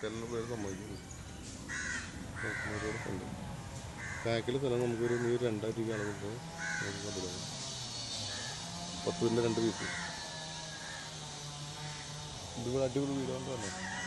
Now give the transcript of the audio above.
വിൽക്കാനുള്ള പേര് സമ്മതിക്കുന്നു. ഉണ്ട് ബാക്കിലെ സ്ഥലം നമുക്കൊരു 2 രൂപയ്ക്കാണ് നമുക്ക് മുതലാവും. 10 2 പീസ്. ഇത് അടിപൊളി വീടാണെന്ന് പറഞ്ഞത്.